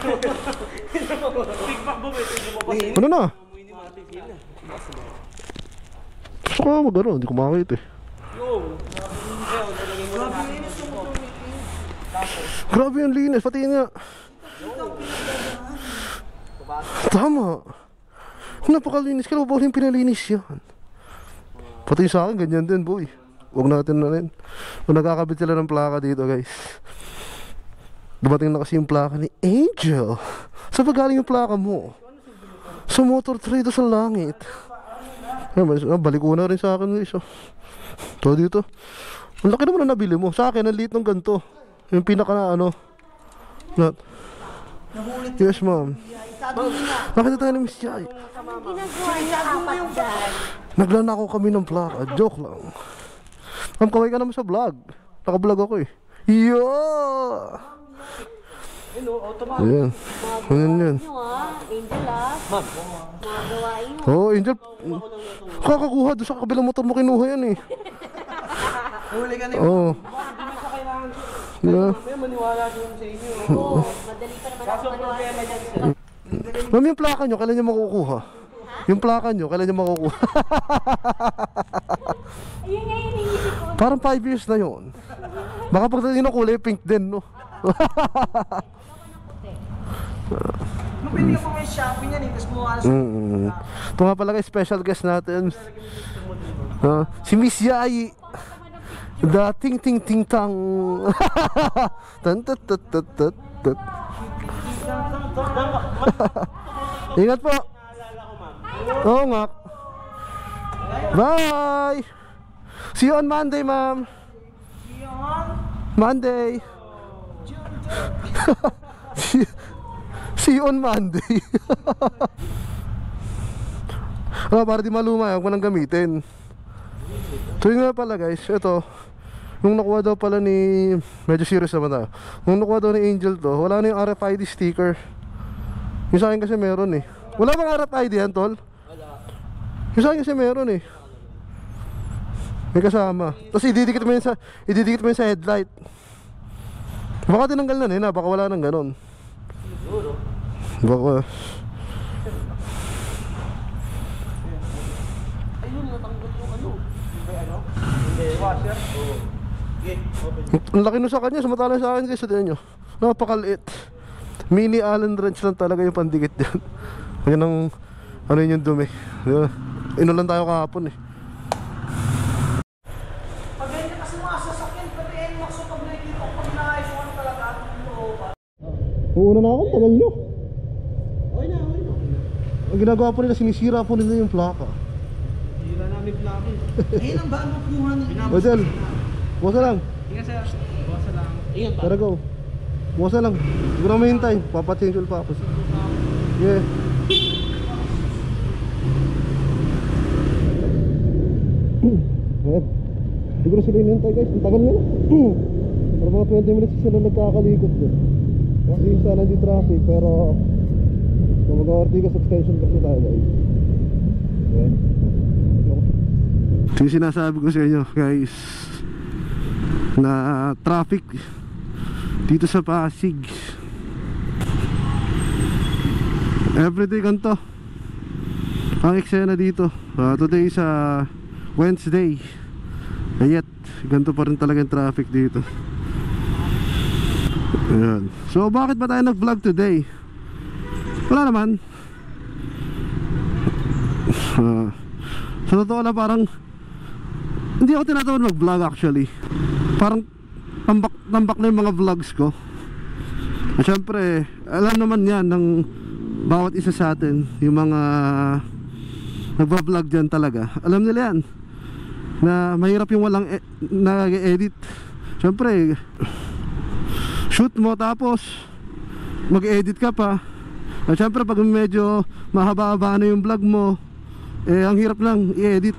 Ano na? Saka mo gano'n, hindi ko makakita eh. Grabe yung linis, pati nga. Tama. Napakalinis, kailan ba yung pinalinis yan? Pati sa akin, ganyan din boy. Huwag natin na rin. Kung nagkakabit sila ng plaka dito guys. Dumating na kasi yung plaka ni Angel. Saan ba galing yung plaka mo? Sa motor trade sa langit. Balik ko na rin sa akin guys. Ito dito. Ang laki naman na nabili mo. Sa akin, ang liit ng ganito. Yung pinaka na ano. Not. Yes ma'am. Nakita tayo ng Miss Jai. Naglanako kami ng plaka. Joke lang. Ma'am, kaway ka naman sa vlog. Naka-vlog ako eh. Yeah! Ayan. Ayan yan. Angel ma'am. Oo, Angel. Kakakuha doon sa kabilang motor mo kinuha yan eh. Huli ka na Oo. maniwala din sa inyo. Oo, madali pa naman ako maniwala dyan. Ma'am, yung plaka nyo, kailan nyo makukuha? Yung plaka nyo, kailan nyo makukuha? Ayun nga yun, inisip ko. Parang 5 years na yun. Baka pagdating na kulay pink din, no? Mapili ka pa may shopping yan eh, tapos mukha na sa... Ito nga pala guys, special guest natin. Si Miss Yai. Dating ting ting tang. Tan tat tat tat tat tat. Ingat po. Oo nga. Bye. See you on Monday, ma'am. Monday. See you on Monday. Para di maluma, huwag mo nang gamitin. So yun nga pala guys, ito nung nakuha daw pala ni, medyo serious naman tayo. Nung nakuha daw ni Angel to, wala na yung RFID sticker. Yung sa akin kasi meron eh. Wala bang RFID yan, tol? Wala. Yung sa akin kasi meron eh. May kasama. Tapos ididikit mo yun sa headlight. Baka tinanggal na nila, baka wala nang ganon. Siguro. Baka. Ayun, natanggap yung ano. Ano? Washer? Oo. Ang laki nun sa kanya, sumatala sa akin guys, sa tingnan nyo. Napakaliit. Mini Allen wrench lang talaga yung pandikit dyan. Yan ang, ano yun yung dumi. Inulan tayo kahapon eh. Pag ganyan kasi mga sasakyan, pati NMAX o pag nakikita ko pag naayos ko talaga, Uuna na ako, tagal nyo. okay na. Ang ginagawa po nila, sinisira po nila yung plaka. Hira namin plaka eh. Ayun ang baan mo kuha nila. Odel, buwasa lang. Ingat sir. Buwasa lang. Ingat pa. Tara go. Buwasa lang. Siguro may hintay. Papachange ulit pa ako. Yeah. Siguro sila hinintay guys. Ang tagal nila. Para mga 20 minutes sila nagkakalikot doon. Kasi isa na di traffic. Pero mag-Ortigas extension kasi tayo guys. Yeah. Ito yung sinasabi ko sa inyo guys, na traffic dito sa Pasig everyday ganito ang eksena dito. Today is Wednesday, ayet ganito pa rin talaga yung traffic dito. Ayan. So bakit ba tayo nag vlog today? Wala naman. Sa totoo na parang hindi ako tinatawag mag vlog actually. Parang tambak na yung mga vlogs ko. At syempre alam naman yan ng bawat isa sa atin, yung mga nagva-vlog dyan talaga. Alam nila yan na mahirap yung walang nag-edit. Syempre shoot mo tapos mag-edit ka pa. At syempre pag medyo mahaba-haba na yung vlog mo, ang hirap lang i-edit.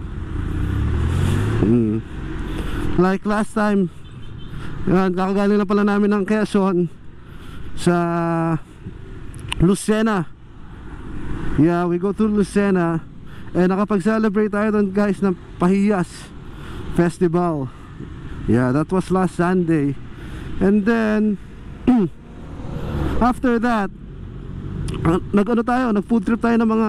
Like last time, kakagaling na pala namin ng Quezon sa Lucena. Yeah, we go to Lucena and nakapag-celebrate tayo doon guys ng Pahiyas Festival. Yeah, that was last Sunday. And then After that, nag food trip tayo ng mga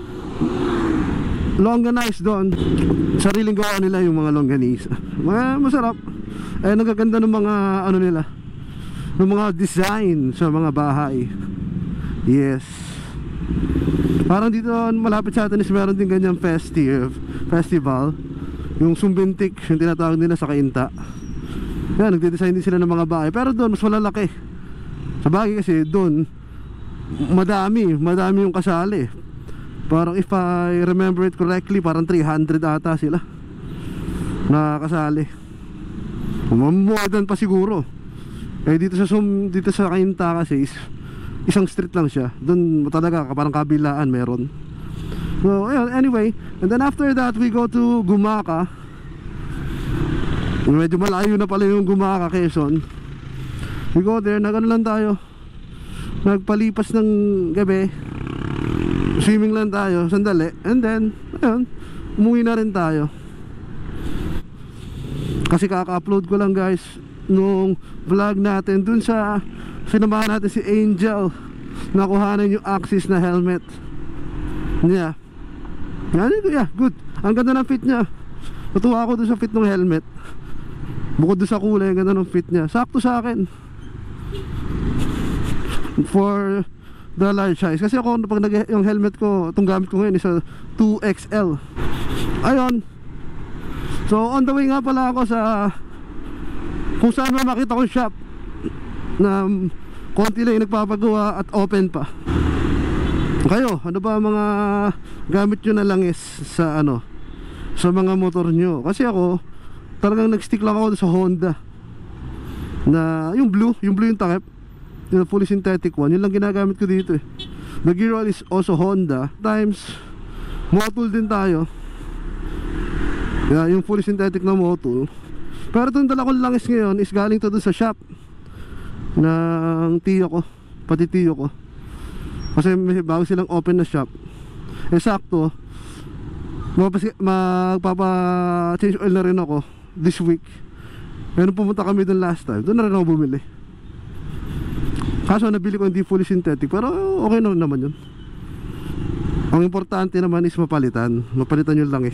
longganise doon. Sariling gawa nila yung mga longganise. Masarap. Nagaganda ng mga ano nila, ng mga design sa mga bahay. Yes. Parang dito malapit sa atin is meron din ganyang festival. Yung Sumbintik, yung tinatawag nila sa Cainta. Yan, nagde-design din sila ng mga bahay. Pero doon mas malalaki. Sa bagay kasi doon madami yung kasali. Parang if I remember it correctly, parang 300 ata sila na kasali. More than pa siguro. Dito sa Cainta kasi isang street lang siya. Doon talaga parang kabilaan meron. So anyway, and then after that we go to Gumaca. Medyo malayo na pala yung Gumaca, Quezon. We go there, nagano lang tayo, nagpalipas ng gabi, swimming lang tayo, sandali. And then, ayun, umuwi na rin tayo. Kasi kaka-upload ko lang guys nung vlog natin dun sa sinamahan natin si Angel, nakuhanan yung Axis na helmet. Yeah. Yeah, good. Ang ganda ng fit niya. Natuwa ako dun sa fit ng helmet. Bukod dun sa kulay, ang ganda ng fit niya. Sakto sa akin for the large size. Kasi ako pag yung helmet ko, itong gamit ko ngayon is a 2XL. Ayun. So on the way nga pala ako sa kung saan makita ko shop na konti lang yung nagpapagawa at open pa. Kayo, ano ba mga gamit nyo na langis sa sa mga motor nyo? Kasi ako talagang nag-stick lang ako sa Honda na yung blue yung takip, yung fully synthetic one. Yun lang ginagamit ko dito eh. The gear oil is also Honda. Times Motul din tayo. Yeah, yung fully synthetic na Motul. Pero itong dala kong langis ngayon is galing to dun sa shop ng tiyo ko, pati tiyo ko. Kasi may bago silang open na shop. Sakto magpapa-change oil na rin ako this week. Pero pumunta kami dun last time, doon na rin ako bumili. Kaso nabili ko hindi fully synthetic, pero okay naman yun. Ang importante naman is mapalitan yung langis.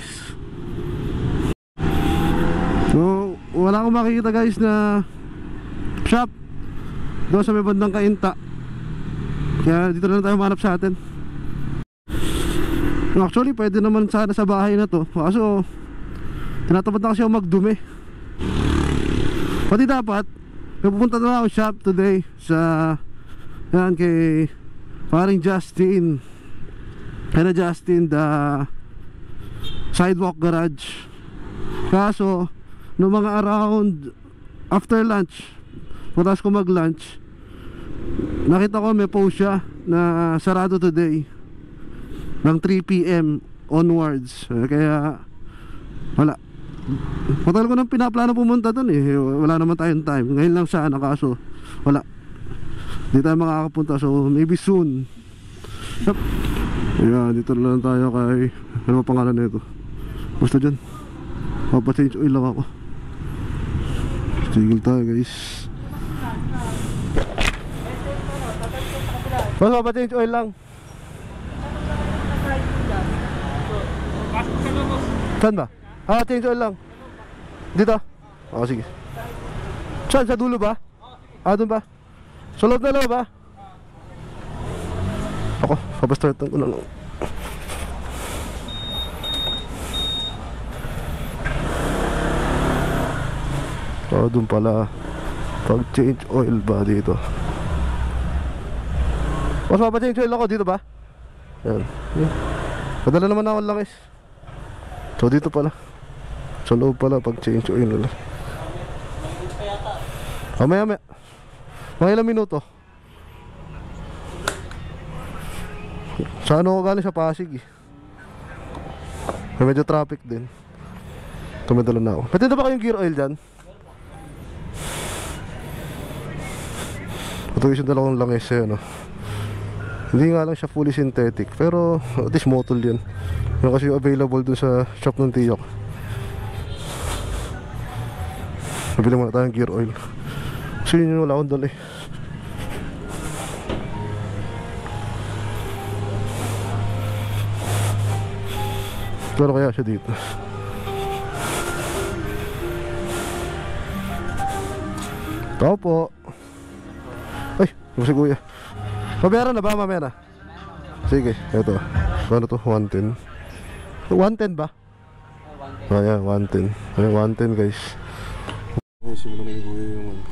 So wala akong makikita guys na shop doon sa may bandang Cainta. Kaya dito na tayo manap sa atin. Actually pwede naman sana sa bahay na to, kaso tinatamad na kasi ako magdumi. Pati dapat pupunta na ako shop today sa yan kay paring Justin. Kaya Justin the sidewalk garage. Kaso no mga around after lunch, pagkatapos ko mag lunch, nakita ko may post siya na sarado today ng 3 PM onwards. Kaya wala, matagal ko nang pinaplano pumunta dun eh. Wala naman tayong time. Ngayon lang sana, kaso wala, hindi tayo makakapunta. So maybe soon. Yep. Ayan, dito na lang tayo kay, ano ba pangalan na ito? Basta dyan, papachange oil lang ako. Tigil tayo guys. Basta papachange oil lang. Saan ba? Change oil lang. Dito? Oo, sige. Saan? Sa dulo ba? Doon ba? Sa loob na loob ba? Ako, papastartan ko na lang. Doon pala pag change oil ba dito? Mas mapa-change oil ako dito ba? Yan. Padala naman ako langis. So dito pala sa loob pala pag change oil nila. Maya mga ilang minuto. Sa ano ko galing, sa Pasig eh. May medyo traffic din. Tumidala na ako. Pwede na ba kayong gear oil dyan? Ito yung dalawang langis eh, no? Hindi nga lang siya fully synthetic, pero at least Motul yun. Yung kasi available dun sa shop ng tiyok. Nabili muna tayong gear oil. So yun yung wala akong dali. Pero kaya siya dito. Tao po. Ay, si kuya. Pabera na ba? Mamaya na. Sige, eto. Ano to? 110. 110 ba? Oh, yeah, 110. Ay, 110 guys. Ay, simulan na yung kuya yung ano.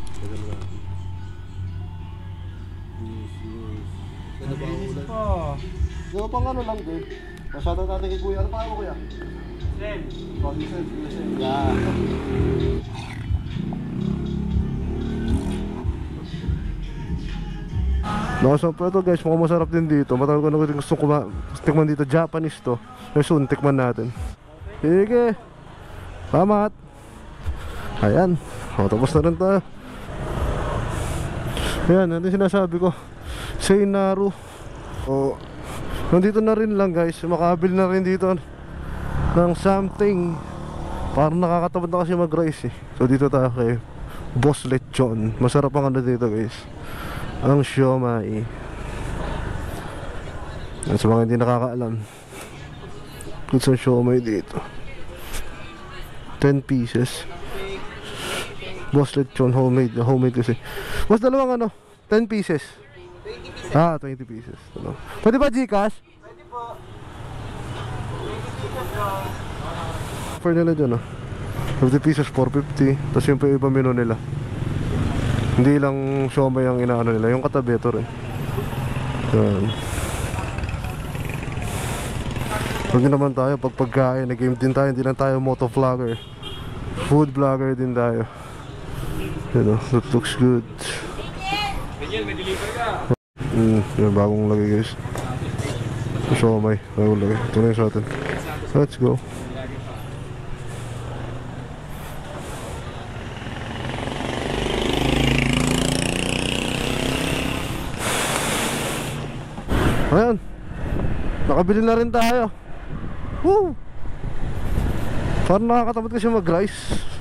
Ganda ba ang ulan? Di ba pang ano lang din? Masyado natin kay kuya. Ano pa mo kuya? Same. Oh, same. Yeah. Nakasama ito guys, mukhang masarap din dito. Matagal ko na gusto tikman dito. Japanese to. Soon, tikman natin. Sige. Salamat. Ayan. O, tapos na rin tayo. Ayan, ano yung sinasabi ko. Seinaru. O, nandito na rin lang guys. Makabil na rin dito ng something. Parang nakakatamad na kasi mag-rice eh. So dito tayo kay Boss Lechon. Masarap ang ano dito guys. Ang siomai. At sa mga hindi nakakaalam, goods ang siomai dito. 10 pieces. Boss Lechon homemade. Homemade kasi. Mas dalawang ano? 10 pieces. 20 pieces. Ah, 20 pieces. Pwede ba Gcash? Pwede po. 20 pieces lang. Offer nila dyan 50 pieces, 450. Tapos yung pa iba menu nila. Hindi lang siomai ang inaano nila, yung katabi ito rin. Yan. Huwag naman tayo pag pagkain, nag-game din tayo, hindi lang tayo motovlogger. Food vlogger din tayo. You know, that looks good. Yung bagong lagay guys. Siomai, bagong lagay. Ito na yung sa atin. Let's go. Ayan, nakabili na rin tayo. Woo! Parang nakakatamad kasi mag-rice.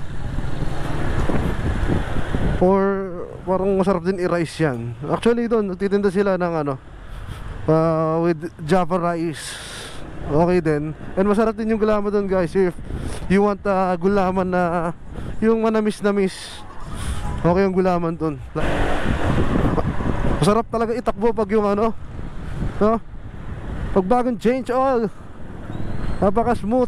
Or parang masarap din i-rice yan. Actually doon, nagtitinda sila ng ano with Java rice. Okay din. And masarap din yung gulaman doon guys. If you want gulaman na yung manamis-namis, okay yung gulaman doon. Masarap talaga itakbo pag yung ano, no? Pag bagong change oil, napaka smooth.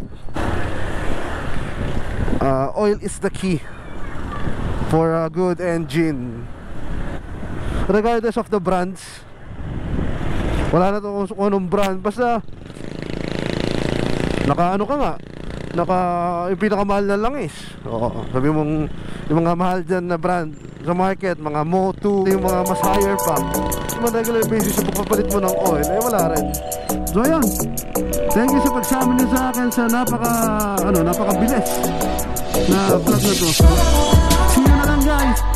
Oil is the key for a good engine, regardless of the brands. Wala na to kung anong brand, basta naka ano ka nga, naka yung pinakamahal na langis. Oo, sabi mong yung mga mahal dyan na brand sa market, mga Moto, yung mga mas higher pa, yung regular basis sa pagpapalit mo ng oil, eh wala rin. So ayan, thank you sa pagsama niyo sa akin sa napakabilis na vlog na to. See you na lang guys.